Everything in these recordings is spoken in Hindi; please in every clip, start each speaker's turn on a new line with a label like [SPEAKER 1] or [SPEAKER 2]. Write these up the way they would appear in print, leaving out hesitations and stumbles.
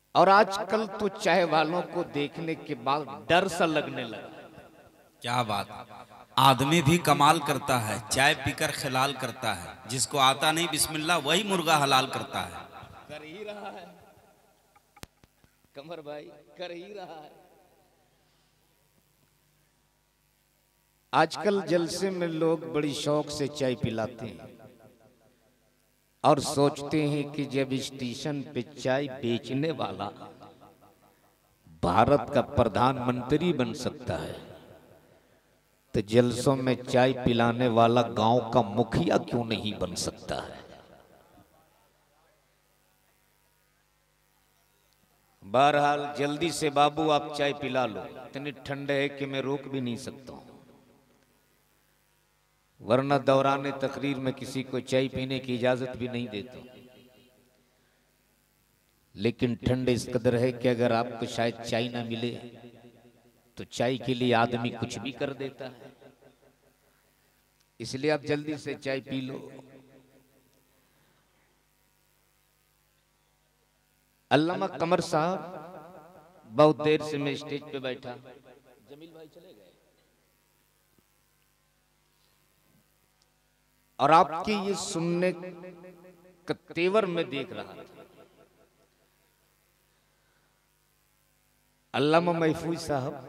[SPEAKER 1] और आजकल तो चाय वालों को देखने के बाद डर सा लगने लगा।
[SPEAKER 2] क्या बात। आदमी भी कमाल करता है, चाय पीकर खिलाल करता है। जिसको आता नहीं बिस्मिल्लाह वही मुर्गा हलाल करता है।
[SPEAKER 1] कर ही रहा है कमर भाई, कर ही रहा है। आजकल जलसे में लोग बड़ी शौक से चाय पिलाते हैं और सोचते हैं कि जब स्टेशन पे चाय बेचने वाला भारत का प्रधानमंत्री बन सकता है तो जलसों में चाय पिलाने वाला गांव का मुखिया क्यों नहीं बन सकता है। बहरहाल जल्दी से बाबू आप चाय पिला लो, इतनी ठंड है कि मैं रोक भी नहीं सकता हूं, वरना दौरान तकरीर में किसी को चाय पीने की इजाजत भी नहीं देता। लेकिन ठंड इस कदर है कि अगर आपको शायद चाय ना मिले तो चाय के लिए आदमी कुछ भी कर देता है। इसलिए आप जल्दी से चाय पी लो। अल्लामा कमर साहब बहुत देर से मैं स्टेज पे बैठा, जमील भाई चले गए, और आपके ये सुनने का तेवर में देख रहा था। अल्लामा महफूज साहब,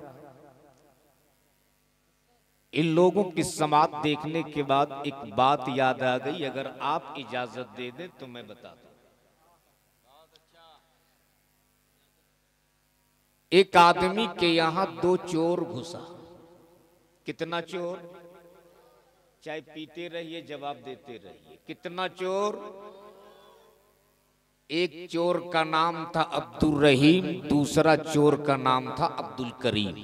[SPEAKER 1] इन लोगों की समात देखने के बाद एक बात याद आ गई, अगर आप इजाजत दे दें तो मैं बता दूं। एक आदमी के यहां दो चोर घुसा। कितना चोर? चाय पीते रहिए, जवाब देते रहिए। कितना चोर? एक चोर का नाम था अब्दुल रहीम, दूसरा चोर का नाम था अब्दुल करीम।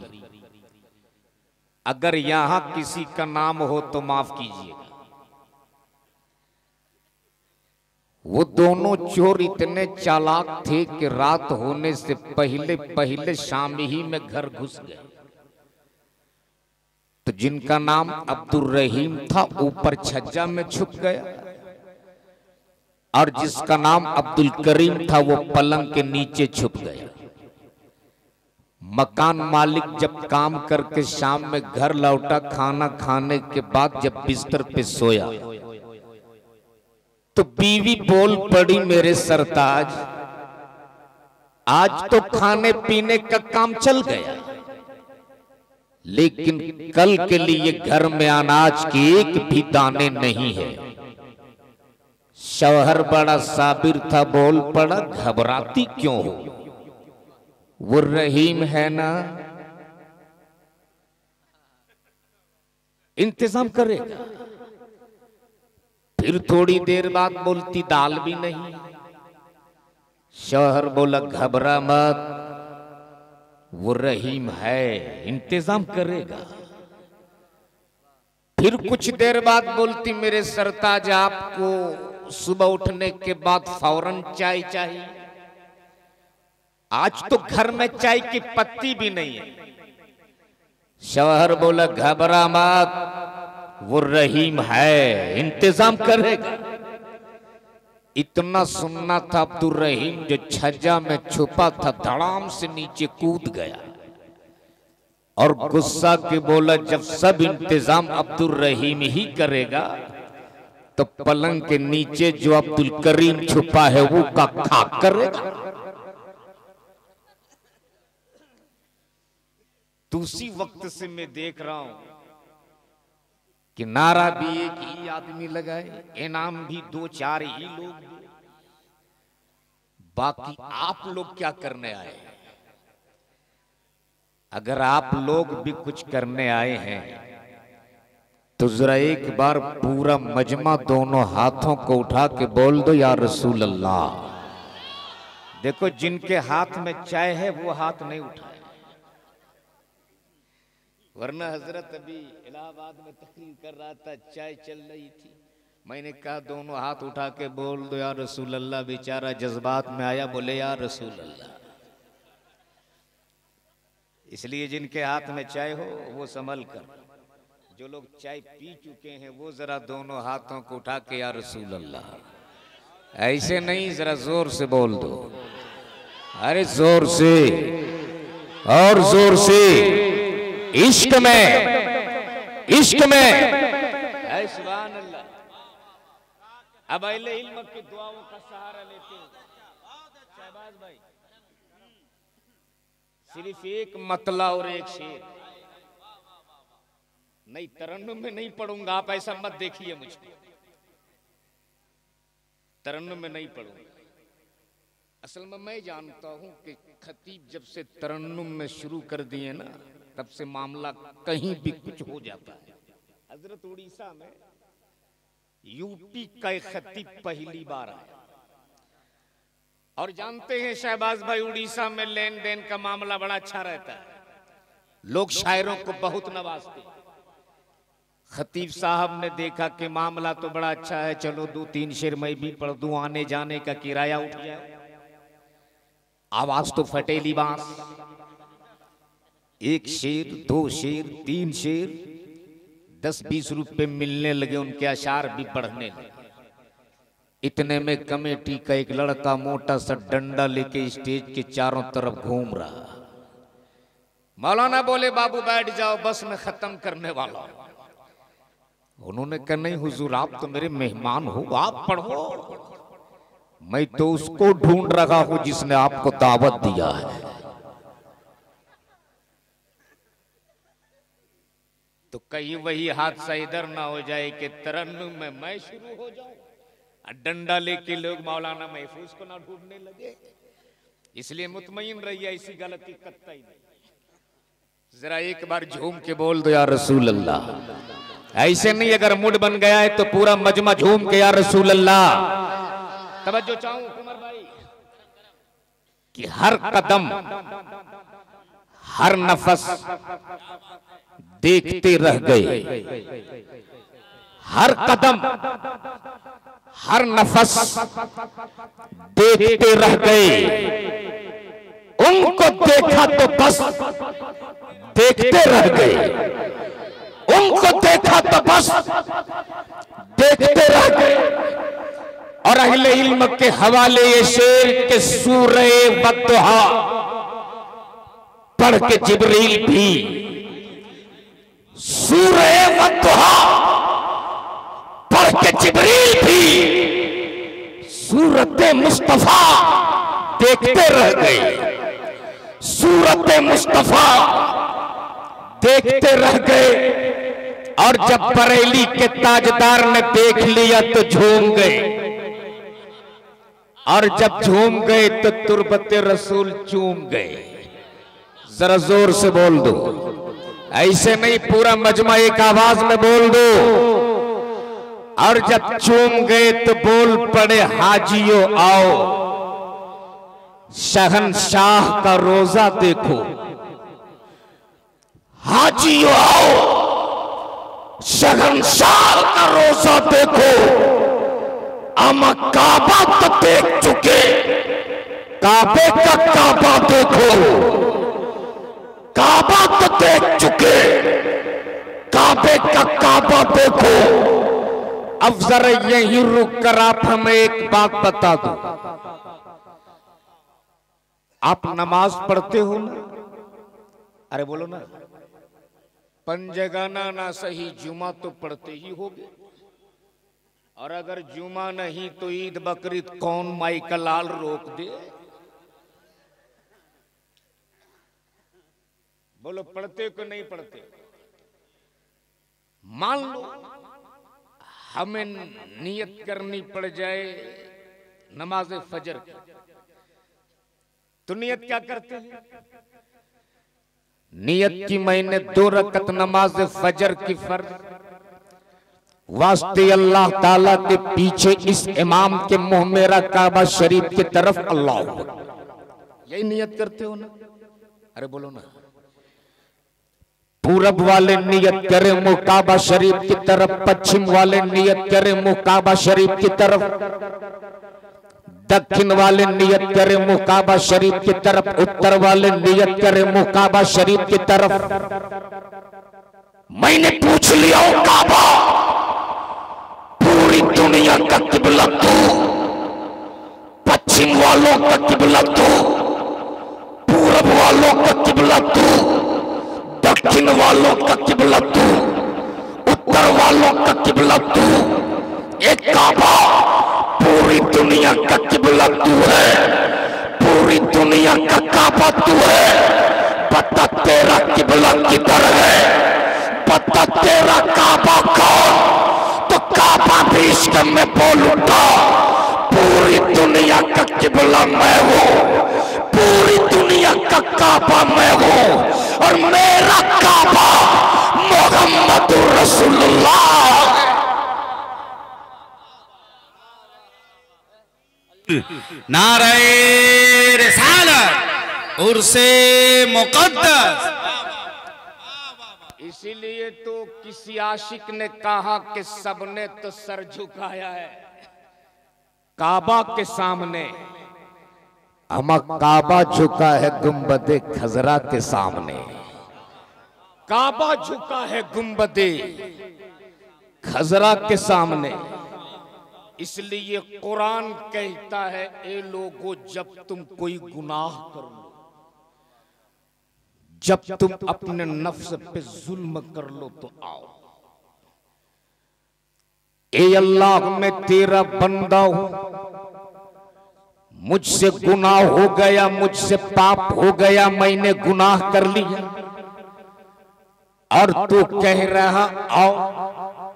[SPEAKER 1] अगर यहां किसी का नाम हो तो माफ कीजिएगा। वो दोनों चोर इतने चालाक थे कि रात होने से पहले पहले शाम ही में घर घुस गए। तो जिनका नाम अब्दुल रहीम था ऊपर छज्जा में छुप गया, और जिसका नाम अब्दुल करीम था वो पलंग के नीचे छुप गया। मकान मालिक जब काम करके शाम में घर लौटा, खाना खाने के बाद जब बिस्तर पे सोया तो बीवी बोल पड़ी, मेरे सरताज आज तो खाने पीने का काम चल गया, लेकिन कल के लिए घर में अनाज के एक भी दाने नहीं है। शौहर बड़ा साबिर था, बोल पड़ा, घबराती क्यों हो, वो रहीम है ना, इंतजाम करेगा। फिर थोड़ी देर बाद बोलती, दाल भी नहीं। शौहर बोला, घबरा मत, वो रहीम है, इंतजाम करेगा। फिर कुछ देर बाद बोलती, मेरे सरताज आपको सुबह उठने के बाद फौरन चाय चाहिए, आज तो घर में चाय की पत्ती भी नहीं है। शौहर बोला, घबरा मत, वो रहीम है, इंतजाम करेगा। इतना सुनना था, अब्दुल रहीम जो छज्जा में छुपा था धड़ाम से नीचे कूद गया और गुस्सा के बोला, जब सब इंतजाम अब्दुल रहीम ही करेगा तो पलंग के नीचे जो अब्दुल करीम छुपा है वो का खाक करेगा। तो उसी वक्त से मैं देख रहा हूं कि नारा भी एक ही आदमी लगाए, इनाम भी दो चार ही लोग, बाकी आप लोग क्या करने आए हैं? अगर आप लोग भी कुछ करने आए हैं तो जरा एक बार पूरा मजमा दोनों हाथों को उठा के बोल दो, या रसूल अल्लाह। देखो, जिनके हाथ में चाय है वो हाथ नहीं उठाए, वरना हजरत अभी इलाहाबाद में तकरीर कर रहा था, चाय चल रही थी, मैंने कहा दोनों हाथ उठा के बोल दो, या रसूल अल्लाह। बेचारा जज्बात में आया, बोले या रसूल अल्लाह। इसलिए जिनके हाथ में चाय हो वो संभल कर, जो लोग चाय पी चुके हैं वो जरा दोनों हाथों को उठा के या रसूल अल्लाह, ऐसे नहीं, जरा जोर से बोल दो, अरे जोर से और जोर से। इश्क में, इश्क में। सुभान अल्लाह। अब अहले इल्म की दुआओं का सहारा लेते हैं शहबाज भाई। सिर्फ एक मतला और एक शेर, नहीं तरन्नुम में नहीं पढ़ूंगा, आप ऐसा मत देखिए मुझको, तरन्नुम में नहीं पढ़ूंगा। असल में मैं जानता हूं कि खतीब जब से तरन्नुम में शुरू कर दिए ना, तब से मामला कहीं भी कुछ हो जाता है। हजरत उड़ीसा में यूपी का एक खतीब पहली बार आया, और जानते हैं शहबाज भाई, उड़ीसा में लेन देन का मामला बड़ा अच्छा रहता है, लोग शायरों को बहुत नवाजते हैं। खतीब साहब ने देखा कि मामला तो बड़ा अच्छा है, चलो 2-3 शेर मैं भी पढ़ दूं, आने जाने का किराया उठ जाए। आवाज तो फटेली बांस, 1 शेर, 2 शेर, 3 शेर, 10-20 रुपए मिलने लगे, उनके अशार भी बढ़ने लगे। इतने में कमेटी का एक लड़का मोटा सा डंडा लेके स्टेज के चारों तरफ घूम रहा। मौलाना बोले बाबू बैठ जाओ, बस मैं खत्म करने वाला हूं। उन्होंने कहा नहीं हुजूर, आप तो मेरे मेहमान हो, आप पढ़ो। मैं तो उसको ढूंढ रहा हूं जिसने आपको दावत दिया है। तो कहीं वही हादसा इधर ना हो जाए कि तरन्नुम में मैं शुरू हो जाऊं, डंडा लेके लोग मौलाना महफूज को ना ढूंढने लगे। इसलिए मुतमईन रहिए, ऐसी गलती कतई नहीं। जरा एक बार झूम के बोल दो या रसूल अल्लाह। ऐसे नहीं, अगर मूड बन गया है तो पूरा मजमा झूम के या रसूल अल्लाह। तवज्जो चाहूं कुमार भाई कि हर कदम, हर नफस देखते रह गए, हर कदम, हर नफस देखते रह गए। उनको देखा तो बस देखते रह गए, उनको देखा तो बस देखते रह गए। और अहले इल्म के हवाले ये शेर के सूरे वद्दुहा पढ़ के जिब्रील भी, सूरे वद्दुहा पढ़ के जिब्रील भी सूरत मुस्तफा देखते रह गए, सूरत मुस्तफा देखते रह गए। और जब बरेली के ताजदार ने देख लिया तो झूम गए, और जब झूम गए तो तुरबते रसूल चूम गए। जरा जोर से बोल दो, ऐसे नहीं, पूरा मजमा एक आवाज में बोल दो। और जब चूम गए तो बोल पड़े हाजियों आओ, शहंशाह का रोजा देखो। हाजियों आओ, शहंशाह का रोजा देखो। अमा काबा तो देख चुके, काबे का काबा देखो। काबा तो देख चुके, काबे का काबा देखो। अब जरा यही रुक कर आप हमें एक बात बता दो, आप नमाज पढ़ते हो ना? अरे बोलो ना। पंजगाना ना सही, जुमा तो पढ़ते ही होगे। और अगर जुमा नहीं तो ईद बकरीद कौन माई का लाल रोक दे? बोलो पढ़ते को नहीं पढ़ते? मान लो हमें नियत करनी पड़ जाए नमाज फजर की, तो नियत क्या करते हैं? नियत की मैंने 2 रकत नमाज फजर की फर्ज वास्ते अल्लाह ताला के पीछे इस इमाम के मुंह मेरा काबा शरीफ की तरफ अल्लाह, यही नियत करते हो ना? अरे बोलो ना। पूरब वाले नियत करे मुंह काबा शरीफ की तरफ, पश्चिम वाले नियत करे मुंह काबा शरीफ की तरफ, दक्षिण वाले नियत करे मुंह काबा शरीफ की तरफ, उत्तर वाले नियत करे मुंह काबा शरीफ की तरफ। मैंने पूछ लिया हो काबा, पूरी दुनिया का किबला तू, पश्चिम वालों का किबला तू, वालों का किबला तू, दक्षिण वालों का किबला तू, उत्तर वालों का किबला तू। एक काबा पूरी दुनिया का किबला तू है, पूरी दुनिया का काबा तू है। बता तेरा किबला किधर है, बता तेरा काबा कौन? तो काबा भी इसका मैं बोल उठा, पूरी दुनिया का किबला मैं हूँ, पूरी दुनिया का काबा मैं हूँ, और मेरा काबा मोहम्मदुर रसूलुल्लाह।
[SPEAKER 2] नारे रिसालत उर्से मुक़द्दस।
[SPEAKER 1] इसीलिए तो किसी आशिक ने कहा कि सबने तो सर झुकाया है काबा के सामने, हम काबा झुका है गुंबदे खजरा के सामने। काबा झुका है गुंबदे खजरा के सामने। इसलिए कुरान कहता है, ए लोगों जब तुम कोई गुनाह कर लो, जब तुम अपने नफ्स पे जुल्म कर लो तो आओ, ए अल्लाह मैं तेरा बंदा हूं, मुझसे गुनाह हो गया, मुझसे पाप हो गया, मैंने गुनाह कर लिया, और तू कह रहा आओ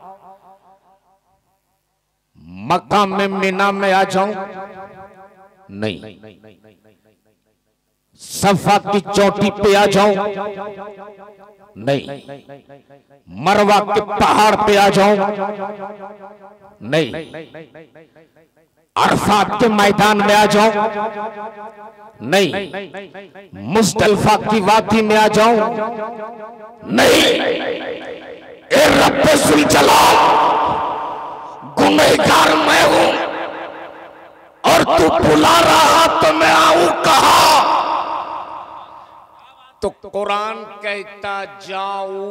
[SPEAKER 1] मकाम में मिना में आ जाऊं? नहीं। सफा की चोटी पे आ जाऊं? नहीं। मरवा के पहाड़ पे आ जाऊं? नहीं। अरफात के मैदान में आ जाऊं? नहीं। मुस्तल्फा की वादी में आ जाऊं? नहीं। ए रब्बे जुल जलाल, गुनहगार मैं हूं, और तू बुला रहा तो मैं आऊं कहा? तो कुरान कहता जाऊं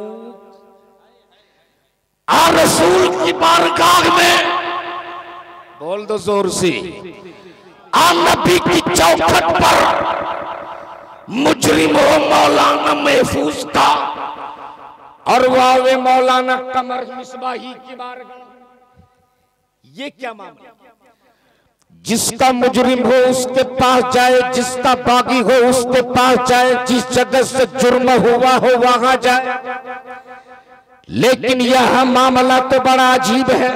[SPEAKER 1] आ रसूल की बारगाह में, बोल दो जोर से, आ नबी की चौखट पर, मुजरिम हो मौलाना महफूज का, और वावे मौलाना कमर मिसबाही की बारगाह। ये क्या मामला? जिसका मुजरिम हो उसके पास जाए, जिसका बागी हो उसके पास जाए, जिस जगह से जुर्म हुआ हो वहां जाए। लेकिन यह मामला तो बड़ा अजीब है।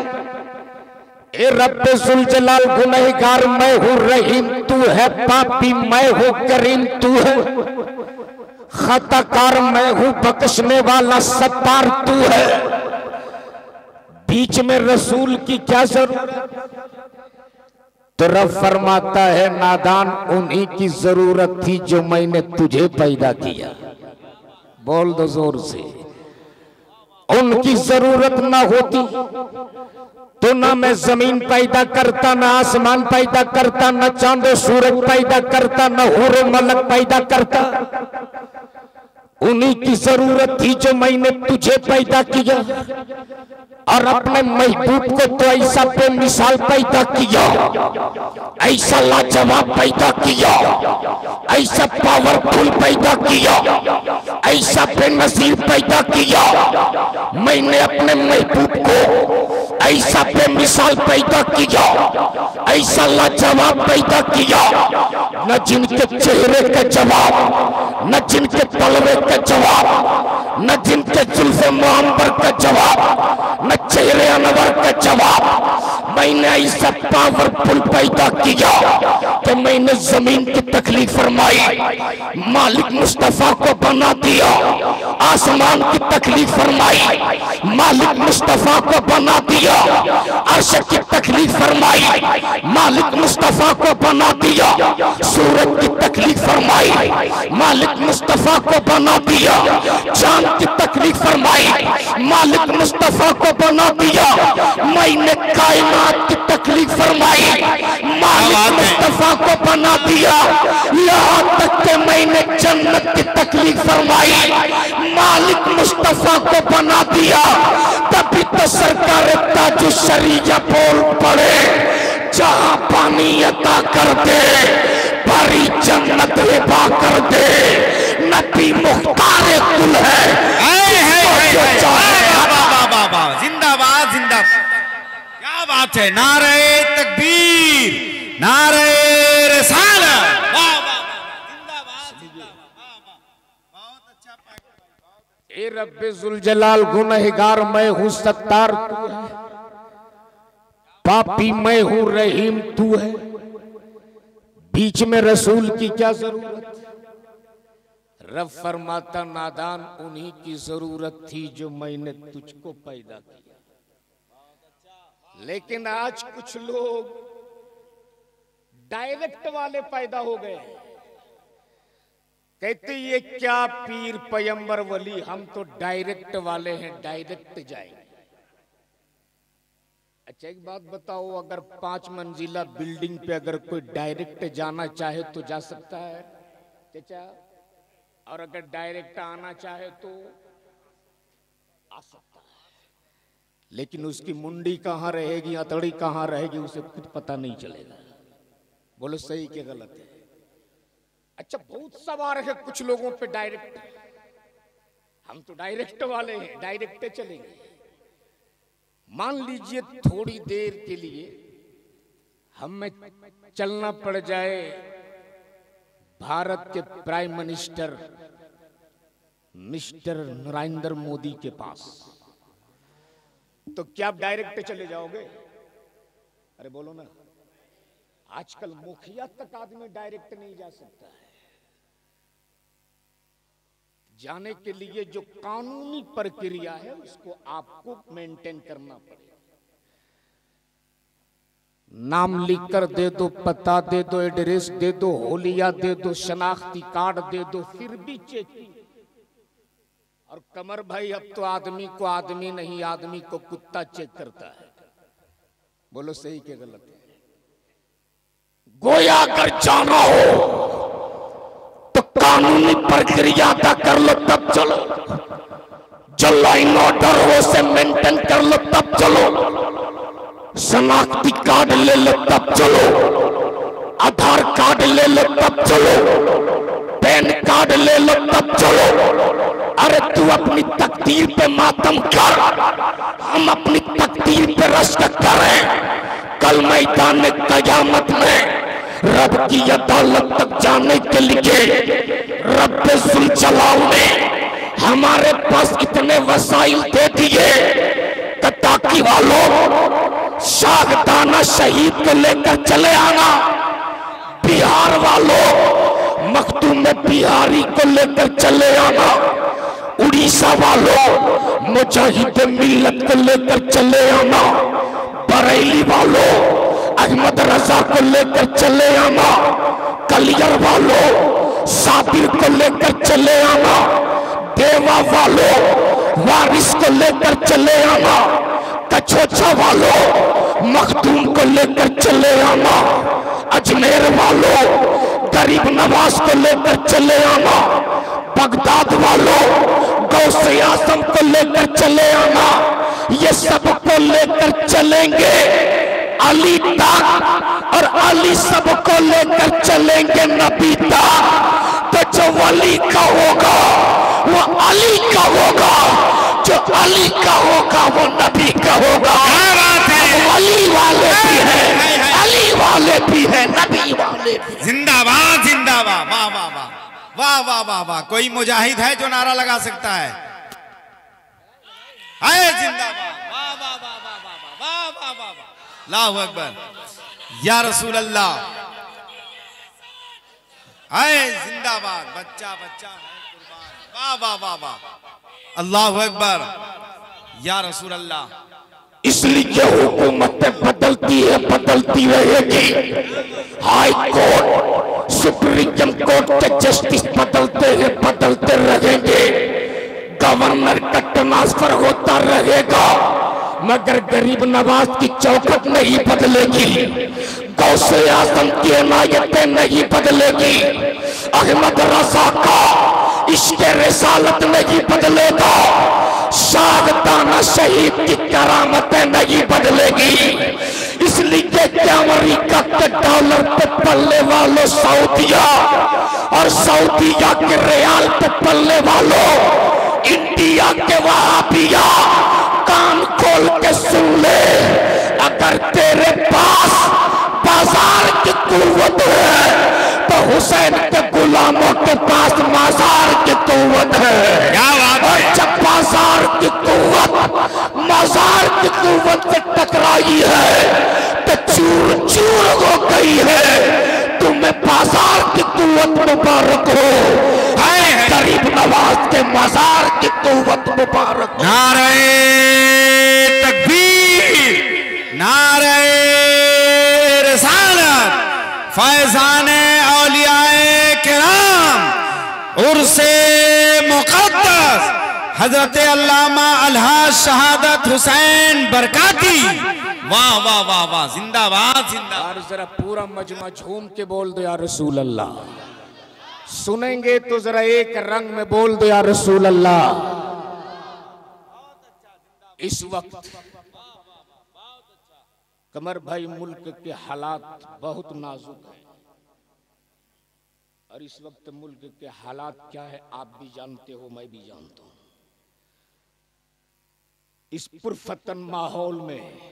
[SPEAKER 1] ए रब्बे जुल जलाल, गुनहगार मैं हूँ, रहीम तू है, पापी मैं हूँ, करीम तू है, खताकार मैं हूँ, बख्शने वाला सत्तार तू है। बीच में रसूल की क्या जरूरत? तो रब फरमाता है, नादान उन्हीं की जरूरत थी जो मैंने तुझे पैदा किया। बोल दो जोर से, उनकी जरूरत ना होती तो ना मैं जमीन पैदा करता, ना आसमान पैदा करता, ना चांद सूरज पैदा करता, ना हूर मलक पैदा करता। उन्हीं की जरूरत थी जो मैंने तुझे पैदा किया, और अपने महबूब को तो ऐसा बेमिसाल पैदा किया, ऐसा लाजवाब पैदा किया, ऐसा पावरफुल पैदा किया, ऐसा बेनजीर पैदा किया। मैंने अपने महबूब को ऐसा बेमिसाल पैदा किया, ऐसा लाजवाब पैदा किया, न जिनके चेहरे का जवाब, न जिनके तलवे का जवाब, न जिनके जुल्फे मुअम्बर का जवाब, न चेहरे अनवर का जवाब। मैंने ऐसा पावरफुल पैदा किया कि मैंने जमीन की तकलीफ फरमाई, मालिक मुस्तफा को बना दिया। आसमान की तकलीफ फरमाई, मालिक मुस्तफा को बना दिया। अर्श की तकलीफ फरमाई, मालिक मुस्तफा को बना दिया। सूरज की तकलीफ फरमाई, मालिक मुस्तफा को बना दिया। चांद की तकलीफ फरमाई, मालिक मुस्तफा को बना दिया। मैंने कायनात की तकलीफ फरमाई, मालिक मुस्तफा को बना दिया। यहाँ तक कि मैंने जन्नत की तकलीफ फरमाई, मालिक मुस्तफा को बना दिया। तभी तो सरकार ताजु शरीया बोल पड़े, जहां पानी अता कर दे सारी जन्नत हिबा कर दे, नबी मुख्तार कुल है।
[SPEAKER 2] जिंदाबाद जिंदाबाद, क्या बात है, नारे तकबीर, नारे रिसालत, वाह वाह, जिंदाबाद जिंदाबाद, बहुत अच्छा।
[SPEAKER 1] ए रब्बे जुल जलाल, गुनहगार मैं हूं, सत्तार तू है, पापी मैं हूं, रहीम तू है। बीच में रसूल की क्या जरूरत? रब फरमाता नादान उन्हीं की जरूरत थी जो मैंने तुझको पैदा किया। लेकिन आज कुछ लोग डायरेक्ट वाले पैदा हो गए, कहते ये क्या पीर पैगंबर वली, हम तो डायरेक्ट वाले हैं, डायरेक्ट जाएंगे। अच्छा एक बात बताओ, अगर 5 मंजिला बिल्डिंग पे अगर कोई डायरेक्ट जाना चाहे तो जा सकता है चाचा? और अगर डायरेक्ट आना चाहे तो आ सकता है, लेकिन उसकी मुंडी कहाँ रहेगी, हथौड़ी कहाँ रहेगी, उसे कुछ पता नहीं चलेगा। बोलो सही के गलत है? अच्छा बहुत सवार है कुछ लोगों पे डायरेक्ट, हम तो डायरेक्ट वाले हैं, डायरेक्ट चलेंगे। मान लीजिए थोड़ी देर के लिए हमें चलना पड़ जाए भारत के prime minister mister Narendra Modi के पास, तो क्या आप डायरेक्ट चले जाओगे? अरे बोलो ना, आजकल मुखिया तक आदमी डायरेक्ट नहीं जा सकता है। जाने के लिए जो कानूनी प्रक्रिया है उसको आपको मेंटेन करना पड़ेगा। नाम लिखकर दे दो, पता दे दो, एड्रेस दे दो, होलिया दे दो, शनाख्ती कार्ड दे दो, फिर भी चेकिंग। और कमर भाई अब तो आदमी को आदमी नहीं, आदमी को कुत्ता चेक करता है। बोलो सही के गलत है? गोया अगर जाना हो तो कानूनी प्रक्रिया का कर लो तब चलो, जो लाइन ऑर्डर हो से मेंटेन कर लो तब चलो, शनाख्ती कार्ड ले लो तब चलो, आधार कार्ड ले लो तब चलो, पैन कार्ड ले लो तब चलो। अरे तू अपनी तकदीर पे मातम कर, हम अपनी तकदीर पे रश्क करें। कल मैदान क़यामत में रब की अदालत तक जाने के लिए रब्बे जुल जलाल ने हमारे पास इतने वसाइल दे दिए ताकि वालों शाहदाना शहीद को लेकर चले आना, बिहार वालों मखदूम बिहारी को लेकर चले आना, उड़ीसा वालों मुजाहिद मिल्लत को लेकर चले आना, बरेली वालों अहमद रजा को लेकर चले आना, कलियर वालों साबिर को लेकर चले आना, देवा वालों वारिस को लेकर चले आना, कछोछा वालों मखदूम को लेकर चले आना, अजमेर वालों गरीब नवाज को लेकर चले आना, बगदाद वालों गौसे आजम को लेकर चले आना। ये सब को लेकर चलेंगे अली तक, और अली सब को लेकर चलेंगे नबी तक। तो जो वली का होगा वो अली का होगा, जो अली का होगा वो नबी का होगा। वली वाले भी हैं, अली वाले भी हैं, नबी वाले भी।
[SPEAKER 2] जिंदाबाद जिंदाबाद, वाह वाह वाह वाह वाह वाह वाह। कोई मुजाहिद है जो नारा लगा सकता है? आए जिंदाबाद, वाह वाह वाह वाह वाह वाह वाह वाह वाह, अल्लाहु अकबर या रसूल अल्लाह। आए जिंदाबाद, बच्चा बच्चा है कुर्बान, वाह वाह वाह वाह, अल्लाहु अकबर या रसूल अल्लाह।
[SPEAKER 1] इसलिए हुकूमतें बदलती है, बदलती रहेगी। हाई कोर्ट सुप्रीम कोर्ट के जस्टिस बदलते हैं, बदलते रहेंगे। गवर्नर का ट्रांसफर होता रहेगा, मगर गरीब नवाज की चौखट नहीं बदलेगी, गौसे आजम की इनायतें नहीं बदलेगी, अहमद रजा का इश्क़ रिसालत नहीं बदलेगा, शाहदाना शहीद की करामतें नहीं बदलेगी। इस इसलिए कि अमेरिका के डॉलर पे पलने वालों सऊदिया और सऊदिया के रियाल पे पलने वालों इंडिया के वहाबिया, कान खोल के सुन ले। अगर तेरे पास बाजार की कुव्वत है तो हुसैन के गुलामों के पास माजार की कुव्वत है।
[SPEAKER 2] क्या बात
[SPEAKER 1] और जब बाजार की कुव्वत माजार की कुव्वत से टकराई है तो चूर चूर हो गई है। तुम्हें बाजार की कुव्वत मुबारक हो, गरीब नवाज के मजार की कुव्वत मुबारक।
[SPEAKER 2] नारे तकबीर, नारे रिसालत, फैज़ाने औलियाए किराम, उर्से मुक़द्दस हजरत अल्लामा अलहाज शहादत हुसैन बरकाती। वाह वाह वाह वाह, जिंदाबाद जिंदाबाद।
[SPEAKER 1] जरा पूरा मजमा झूम के बोल दो या रसूल अल्लाह। सुनेंगे तो जरा एक रंग में बोल दो या रसूल अल्लाह। इस वक्त कमर भाई मुल्क के हालात बहुत नाजुक हैं और इस वक्त मुल्क के हालात क्या है आप भी जानते हो, मैं भी जानता हूं। इस पुरफतन माहौल में,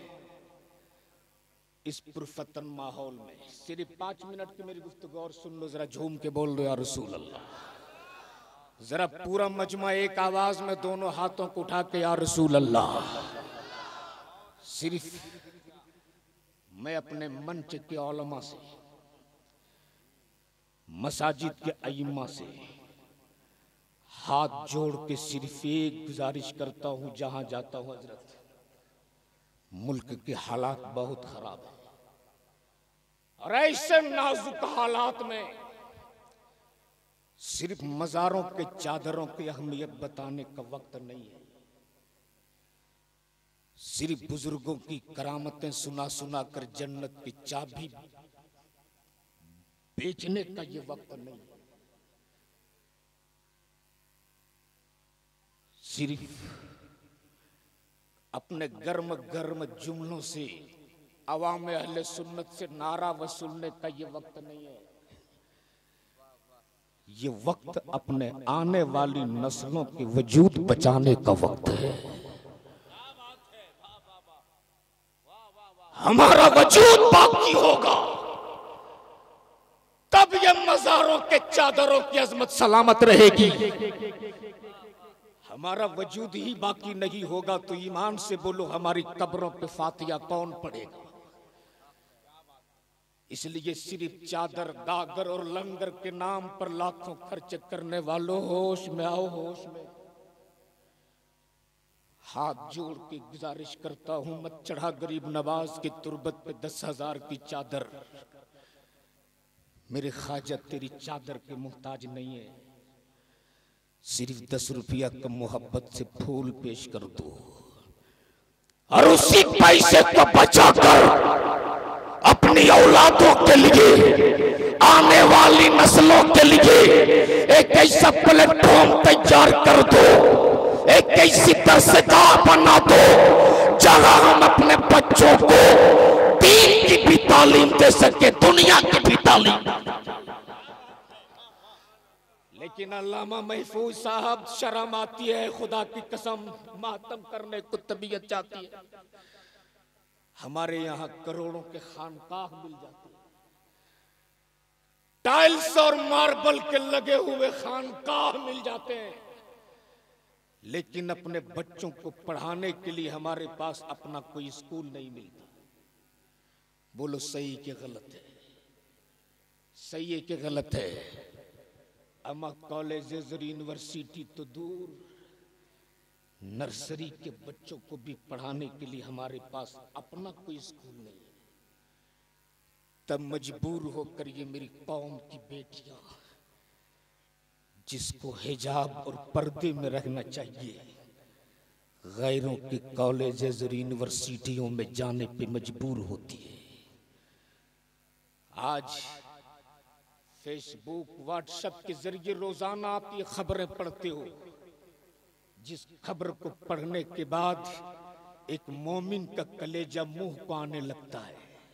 [SPEAKER 1] इस पुरफतन माहौल में सिर्फ 5 मिनट की मेरी गुफ्तगू और सुन लो, जरा झूम के बोल दो या रसूल अल्लाह। जरा पूरा मजमा एक आवाज में दोनों हाथों को उठा के या रसूल अल्लाह। सिर्फ मैं अपने मंच के औलमा से, मसाजिद के अइम्मा से हाथ जोड़ के सिर्फ एक गुजारिश करता हूं, जहां जाता हूं हजरत, मुल्क के हालात बहुत खराब है और ऐसे नाजुक हालात में सिर्फ मज़ारों के चादरों की अहमियत बताने का वक्त नहीं है। सिर्फ बुजुर्गों की करामतें सुना सुना कर जन्नत की चाबी बेचने का ये वक्त नहीं है। सिर्फ अपने गर्म गर्म जुमलों से अवाम अहले सुन्नत से नारा वसूलने का ये वक्त नहीं है। ये वक्त अपने आने वाली नस्लों के वजूद बचाने का वक्त है। हमारा वजूद बाकी होगा तब ये मज़ारों के चादरों की अजमत सलामत रहेगी। हमारा वजूद ही बाकी नहीं होगा तो ईमान से बोलो हमारी कब्रों पे फातिया कौन पड़ेगा। इसलिए सिर्फ चादर, गागर और लंगर के नाम पर लाखों खर्च करने वालों, होश में आओ, होश में। हाथ जोड़ के गुजारिश करता हूं, मत चढ़ा गरीब नवाज की तुरबत पे 10,000 की चादर। मेरे ख्वाजा तेरी चादर के मुहताज नहीं है, सिर्फ 10 रुपया का मोहब्बत से फूल पेश कर दो और उसी पैसे को बचाकर अपनी औलादों के लिए, आने वाली नस्लों के लिए एक ऐसा प्लेटफॉर्म तैयार कर दो, एक ऐसी दरसगाह बना दो जहां हम अपने बच्चों को दीन की भी तालीम दे सके, दुनिया की भी तालीम। लेकिन अल्लामा महफूज साहब, शर्म आती है खुदा की कसम, मातम करने को तबीयत चाहती है। हमारे यहाँ करोड़ों के खानकाह मिल जाते हैं, टाइल्स और मार्बल के लगे हुए खानकाह मिल जाते हैं, लेकिन अपने बच्चों को पढ़ाने के लिए हमारे पास अपना कोई स्कूल नहीं मिलता। बोलो सही के गलत है? सही है कि गलत है? अमा कॉलेजेस और यूनिवर्सिटी तो दूर, नर्सरी के बच्चों को भी पढ़ाने के लिए हमारे पास अपना कोई स्कूल नहीं है। तब मजबूर होकर ये मेरी कौम की बेटियां, जिसको हिजाब और पर्दे में रहना चाहिए, गैरों के कॉलेजेस और यूनिवर्सिटियों में जाने पे मजबूर होती है। आज फेसबुक, व्हाट्सएप के जरिए रोजाना आप ये खबरें पढ़ते हो, जिस खबर को पढ़ने के बाद एक मोमिन का कलेजा मुंह को आने लगता है।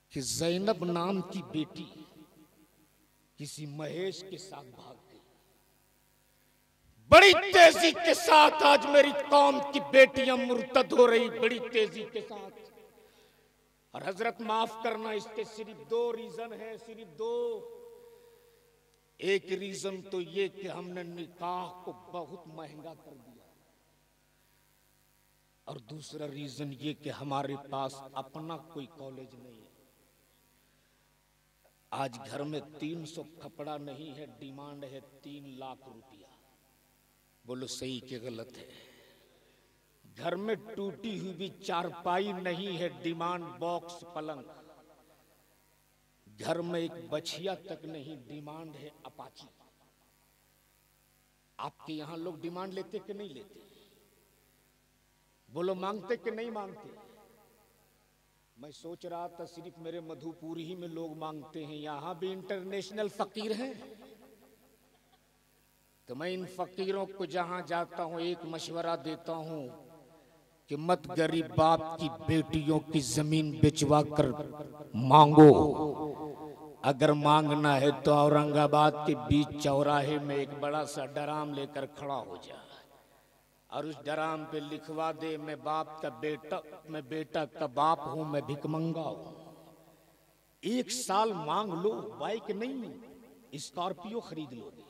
[SPEAKER 1] कि ज़ैनब नाम की बेटी किसी महेश के साथ भाग गई। बड़ी तेजी के साथ आज मेरी कौम की बेटियां मुर्तद हो रही, बड़ी तेजी के साथ। और हजरत माफ करना, इसके सिर्फ दो रीजन है, सिर्फ दो। एक रीजन तो ये कि हमने निकाह को बहुत महंगा कर दिया, और दूसरा रीजन ये कि हमारे पास अपना कोई कॉलेज नहीं है। आज घर में 300 कपड़ा नहीं है, डिमांड है 3 लाख रुपया। बोलो सही कि गलत है? घर में टूटी हुई भी चारपाई नहीं है, डिमांड बॉक्स पलंग। घर में एक बछिया तक नहीं, डिमांड है अपाची। आपके यहां लोग डिमांड लेते कि नहीं लेते? बोलो मांगते कि नहीं मांगते? मैं सोच रहा था सिर्फ मेरे मधुपुर ही में लोग मांगते हैं, यहां भी इंटरनेशनल फकीर हैं। तो मैं इन फकीरों को जहां जाता हूं एक मशवरा देता हूं कि मत गरीब बाप की बेटियों की जमीन बेचवा कर मांगो। अगर मांगना है तो औरंगाबाद के बीच चौराहे में एक बड़ा सा डराम लेकर खड़ा हो जा, और उस डराम पे लिखवा दे, मैं बाप का बेटा, मैं बेटा का बाप हूं, मैं भिकमंगा हूं। 1 साल मांग लो, बाइक नहीं स्कॉर्पियो खरीद लोगे।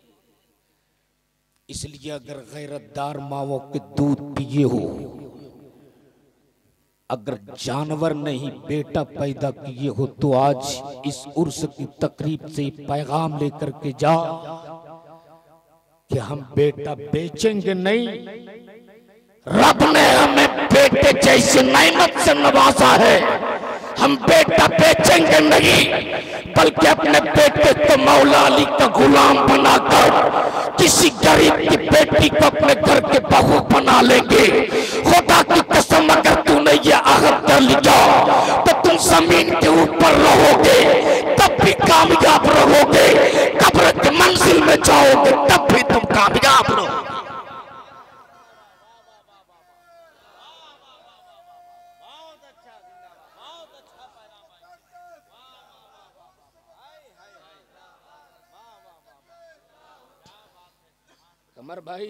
[SPEAKER 1] इसलिए अगर गैरतदार माओं के दूध पिए हो, अगर जानवर नहीं बेटा पैदा किए हो, तो आज इस उर्स की तकरीब से पैगाम लेकर के जा कि हम बेटा बेचेंगे नहीं। रब ने हमें बेटे जैसी नेमत से नवाजा है, हम बेटा बेचेंगे नहीं, बल्कि अपने बेटे को मौला अली का गुलाम बनाकर किसी गरीब की बेटी को अपने घर के बहू बना लेंगे। खुदा की कसम, अगर तूने ये अहद कर लिया तो तुम जमीन के ऊपर रहोगे तब भी कामयाब रहोगे, कब्र की मंजिल में जाओगे तब भी तुम कामयाब रहोगे। कमर भाई,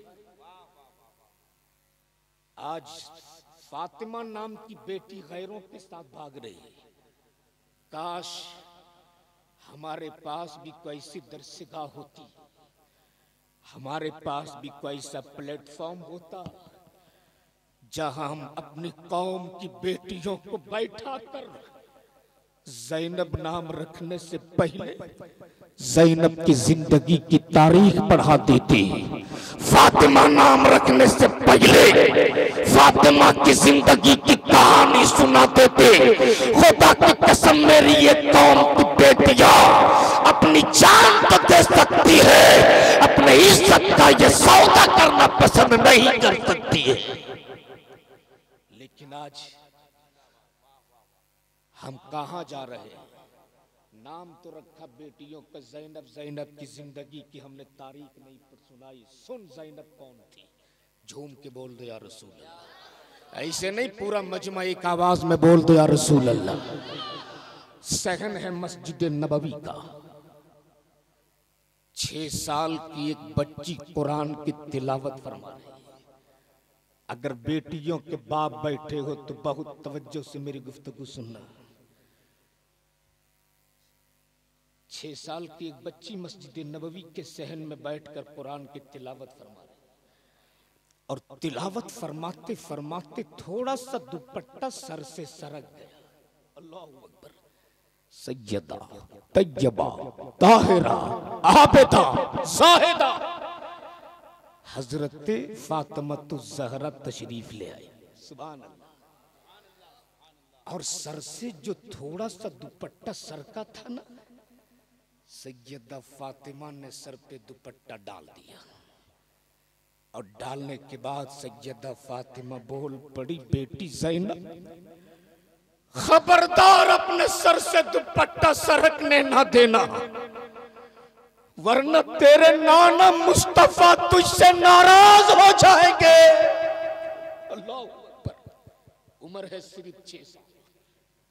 [SPEAKER 1] आज फातिमा नाम की बेटी गैरों के साथ भाग रही है। काश हमारे पास भी कोई सी दरसगाह होती, हमारे पास भी कोई सा प्लेटफॉर्म होता जहां हम अपनी कौम की बेटियों को बैठा कर ज़ैनब नाम रखने से पहले ज़ैनब की जिंदगी की तारीख पढ़ा देती, फातिमा नाम रखने से पहले फातिमा की जिंदगी की कहानी सुना देते। खुदा की कसम, मेरी ये कौम की बेटियां अपनी जान तो दे सकती है, अपने इज्जत का ये सौदा करना पसंद नहीं कर सकती है। लेकिन आज हम कहां जा रहे हैं? नाम तो रखा बेटियों का ज़ैनब, ज़ैनब की जिंदगी की हमने तारीख नहीं पर सुनाई। सुन ज़ैनब कौन थी, झूम के बोल दो या रसूल अल्लाह। ऐसे नहीं, पूरा मजमा एक आवाज में बोल दो या रसूल अल्लाह। सहन है मस्जिद नबवी का, 6 साल की एक बच्ची कुरान की तिलावत फरमा रही है। अगर बेटियों के बाप बैठे हो तो बहुत तवज्जो से मेरी गुफ्तगू सुनना। 6 साल की एक बच्ची मस्जिद नबवी के सहन में बैठकर कुरान की तिलावत फरमा रही, और तिलावत फरमाते फरमाते थोड़ा सा दुपट्टा सर से सरक गया। अल्लाहू अकबर। सैयदा तैयबा ताहिरा आबिदा ज़ाहिदा हजरत फातिमा ज़हरा तशरीफ ले आई। सुभान अल्लाह। और सर से जो थोड़ा सा दुपट्टा सरका था ना, सैयदा फातिमा ने सर पे दुपट्टा डाल दिया, और डालने के बाद सैयदा फातिमा बोल पड़ी, बेटी ज़ैनब खबरदार अपने सर से दुपट्टा सरकने ना देना, वरना तेरे नाना मुस्तफा तुझसे नाराज हो जाएंगे। अल्लाह अकबर। उम्र है सिर्फ 6 साल,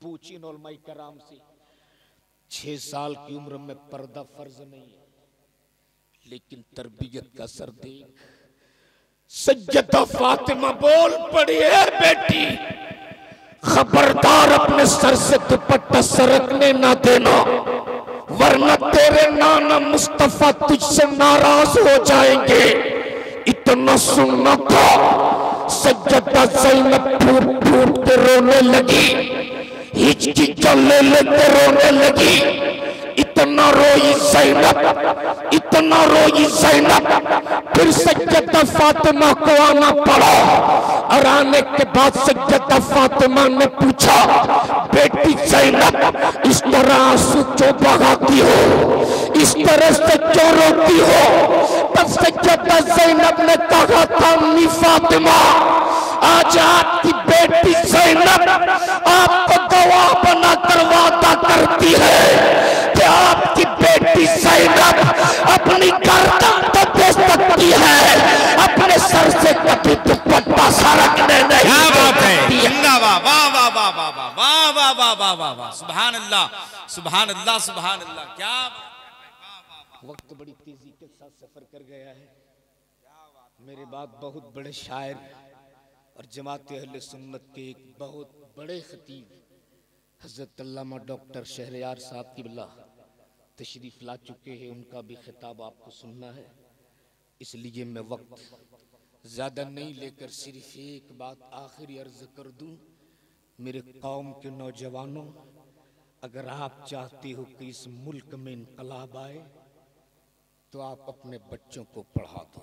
[SPEAKER 1] पूछी उलमाए कराम से। 6 साल की उम्र में पर्दा फर्ज नहीं है, लेकिन तरबियत का असर देख। सैयदा फातिमा बोल पड़ी है, बेटी खबरदार अपने सर से दुपट्टा सरकने ना देना, वरना तेरे नाना मुस्तफा तुझसे नाराज हो जाएंगे। इतना सुनना था। सैयदा ज़ैनब फूट फूट के रोने लगी, हिचकी ले लेते रोने लगी। इतना रोई ज़ैनब, इतना रोई ज़ैनब। फिर सैयदा फातिमा को आना पड़ा, और आने के बाद सैयदा फातिमा ने पूछा, बेटी ज़ैनब इस तरह आंसू क्यों बहाती हो, इस तरह से क्यों रोती हो? तब सैयदा ज़ैनब ने कहा था, अम्मी फातिमा आज आपकी बेटी ज़ैनब आपको गवाह बनाकर वादा करती है कि आपकी बेटी ज़ैनब अपनी गर्दन तो दे सकती है, अपने सर से कभी दुपट्टा सरकने नहीं देती है।
[SPEAKER 2] वाह वाह वाह वाह वाह वाह वाह वाह वाह वाह वाह वाह, सुभान अल्लाह सुभान अल्लाह सुभान अल्लाह। क्या
[SPEAKER 1] वक्त बड़ी तेजी के साथ सफर कर गया है। मेरे बाद बहुत बड़े शायर और जमात अहले सुन्नत के एक बहुत बड़े खतीब हजरत अल्लामा डॉक्टर शहरयार साहब किबला तशरीफ ला चुके हैं। उनका भी खिताब आपको सुनना है, इसलिए मैं वक्त ज़्यादा नहीं लेकर सिर्फ एक बात आखिरी अर्ज कर दूं। मेरे कौम के नौजवानों, अगर आप चाहते हो कि इस मुल्क में इनकलाब आए तो आप अपने बच्चों को पढ़ा दो,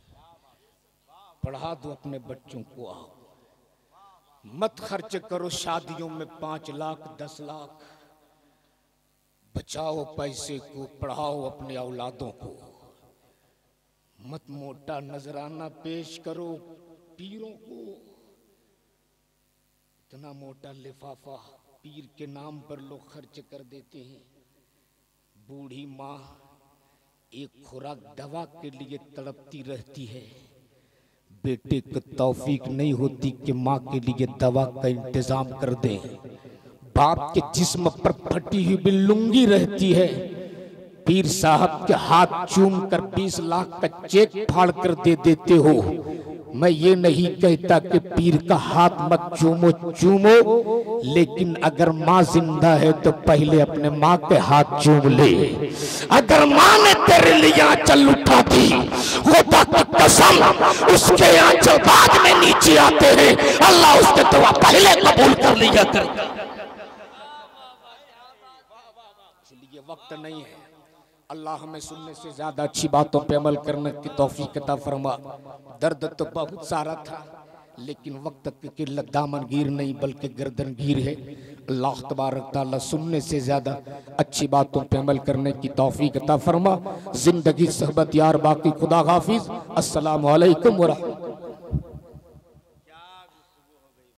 [SPEAKER 1] पढ़ा दो अपने बच्चों को। आओ मत खर्च करो शादियों में 5 लाख 10 लाख, बचाओ पैसे को, पढ़ाओ अपने औलादों को। मत मोटा नजराना पेश करो पीरों को, इतना मोटा लिफाफा पीर के नाम पर लोग खर्च कर देते हैं। बूढ़ी माँ एक खुराक दवा के लिए तड़पती रहती है, बेटे को तौफीक नहीं होती कि माँ के लिए दवा का इंतजाम कर दे। बाप के जिस्म पर फटी हुई बिल्लुंगी रहती है, पीर साहब के हाथ चूम कर 20 लाख का चेक फाड़ कर दे देते हो। मैं ये नहीं कहता कि पीर का हाथ मत चूमो, चूमो, लेकिन अगर माँ जिंदा है तो पहले अपने माँ के हाथ चूम ले। अगर माँ ने तेरे लिए आंचल उठा दी, खुदा की कसम उसके आंचल बाद में नीचे आते हैं, अल्लाह उसके दुआ पहले कबूल कर लिया करता। इसलिए वक्त नहीं है। अल्लाह हमें सुनने से ज्यादा अच्छी बातों पे अमल करने की तौफीक अता फरमा। दर्द तो बहुत सारा था, लेकिन वक्त की किल्लत दामनगीर नहीं बल्कि गर्दनगीर है। अल्लाह तबारक तआला सुनने से ज्यादा अच्छी बातों पे अमल करने की तौफीक अता फरमा। जिंदगी सहबत यार बाकी, खुदा हाफिज। अस्सलामु अलैकुम व रहमतुल्लाह।